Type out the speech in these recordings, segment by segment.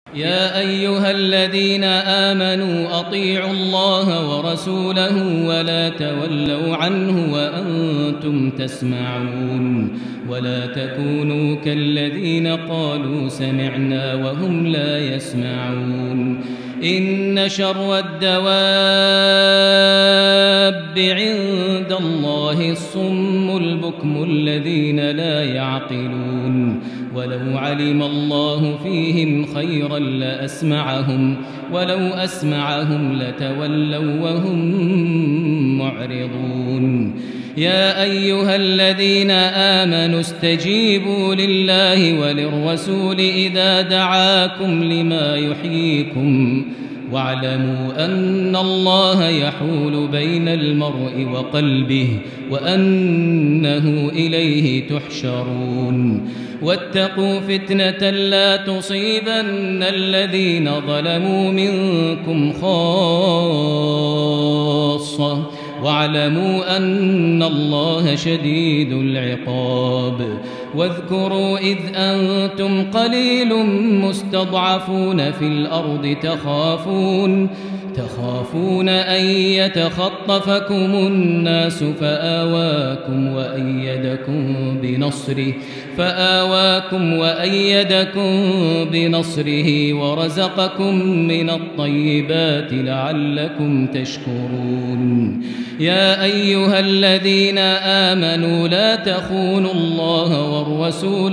يا أيها الذين آمنوا أطيعوا الله ورسوله ولا تولوا عنه وأنتم تسمعون ولا تكونوا كالذين قالوا سمعنا وهم لا يسمعون إن شر الدواب عند الله الصم البكم الذين لا يعقلون ولو علم الله فيهم خيرا لأسمعهم ولو أسمعهم لتولوا وهم معرضون يا أيها الذين آمنوا استجيبوا لله وللرسول إذا دعاكم لما يحييكم واعلموا أن الله يحول بين المرء وقلبه وأنه إليه تحشرون واتقوا فتنة لا تصيبن الذين ظلموا منكم خاصة واعلموا أن الله شديد العقاب واذكروا إذ أنتم قليل مستضعفون في الأرض تخافون أن يتخطفكم الناس فآواكم وأيدكم بنصره ورزقكم من الطيبات لعلكم تشكرون يا أيها الذين آمنوا لا تخونوا الله والرسول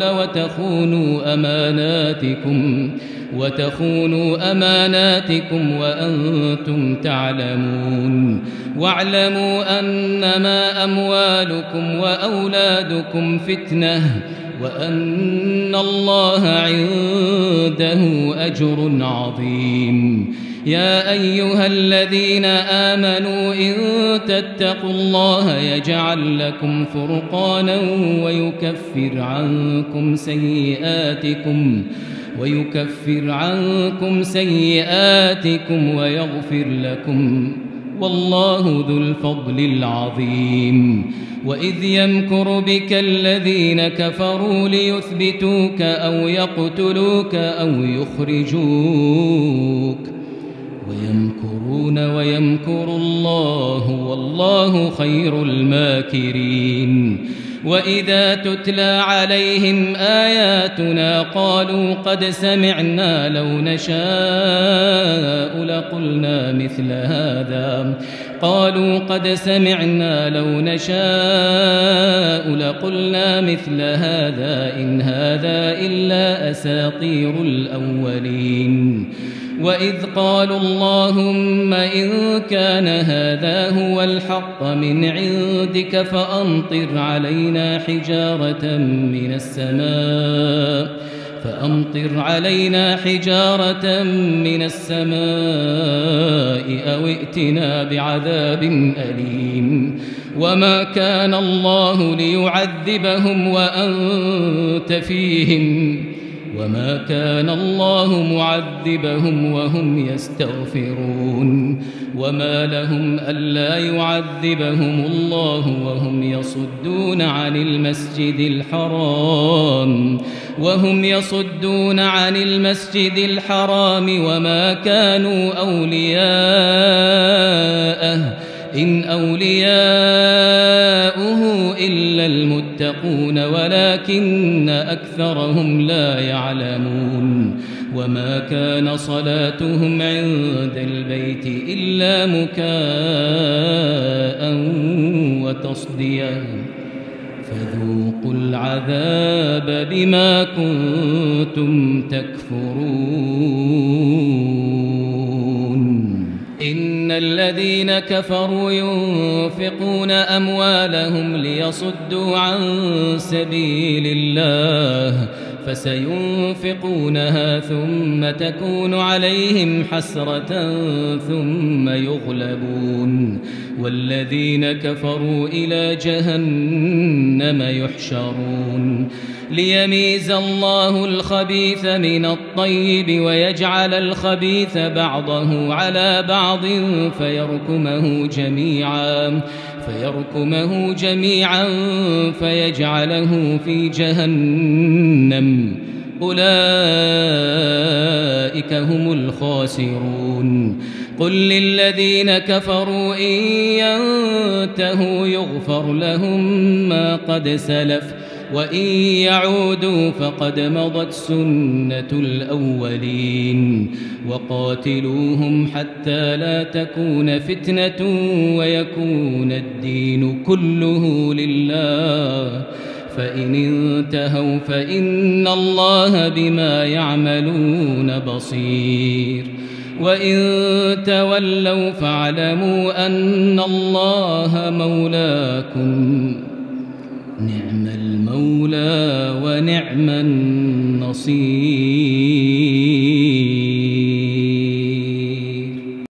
وتخونوا أماناتكم وأنتم تعلمون واعلموا أنما أموالكم وأولادكم فتنة وأن الله عنده أجر عظيم يا أيها الذين آمنوا إن تتقوا الله يجعل لكم فرقانا ويكفر عنكم سيئاتكم ويغفر لكم والله ذو الفضل العظيم وإذ يمكر بك الذين كفروا ليثبتوك أو يقتلوك أو يخرجوك ويمكرون ويمكر الله والله خير الماكرين وإذا تتلى عليهم آياتنا قالوا قد سمعنا لو نشاء لقلنا مثل هذا إن هذا إلا أساطير الأولين وإذ قالوا اللهم إن كان هذا هو الحق من عندك فأمطر علينا حجارة من السماء أو ائتنا بعذاب أليم وما كان الله ليعذبهم وأنت فيهم وما كان الله معذبهم وهم يستغفرون وما لهم ألا يعذبهم الله وهم يصدون عن المسجد الحرام وما كانوا أولياءه إن أولياؤه إلا المتقون ولكن أكثرهم لا يعلمون وما كان صلاتهم عند البيت إلا مكاء وتصدية فذوقوا العذاب بما كنتم تكفرون إن الذين كفروا ينفقون أموالهم ليصدوا عن سبيل الله فسينفقونها ثم تكون عليهم حسرة ثم يغلبون والذين كفروا إلى جهنم يحشرون ليميز الله الخبيث من الطيب ويجعل الخبيث بعضه على بعض فيركمه جميعا فيجعله في جهنم أولئك هم الخاسرون قل للذين كفروا إن ينتهوا يغفر لهم ما قد سلف وإن يعودوا فقد مضت سنة الأولين وقاتلوهم حتى لا تكون فتنة ويكون الدين كله لله فإن انتهوا فإن الله بما يعملون بصير وإن تولوا فاعلموا أن الله مولاكم نعم المولى ونعم النصير.